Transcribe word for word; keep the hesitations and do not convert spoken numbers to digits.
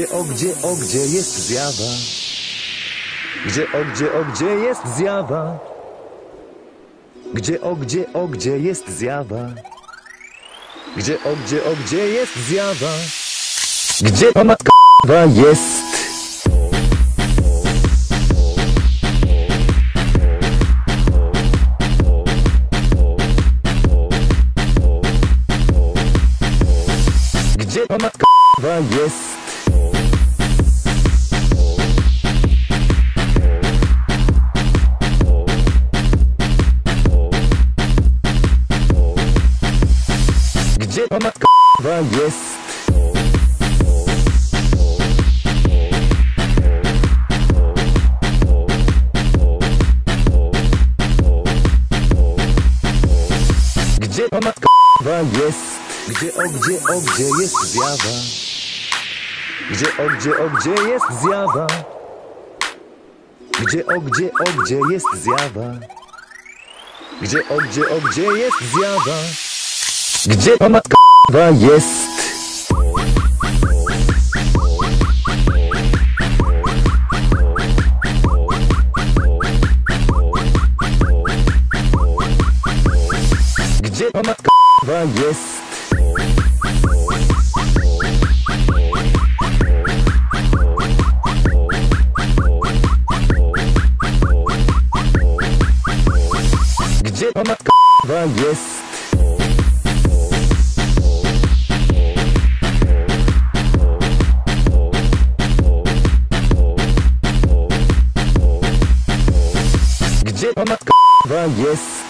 Gdzie, o gdzie, o gdzie jest zjawa? Gdzie, o gdzie, o gdzie jest zjawa? Gdzie, o gdzie, o gdzie jest zjawa? Gdzie, o gdzie, o gdzie jest zjawa? Gdzie ta matka jest? Gdzie ta matka jest? Gdzie ta matka jest? Gdzie ta matka jest? Gdzie, o gdzie, o gdzie jest zjawa? Gdzie, o gdzie, o gdzie jest zjawa? Gdzie, o gdzie, o gdzie jest zjawa? Gdzie, o gdzie, o gdzie jest zjawa? Gdzie ta matka jest? Gdzie ta matka jest? Gdzie ta matka jest? Gdzie ta matka jest?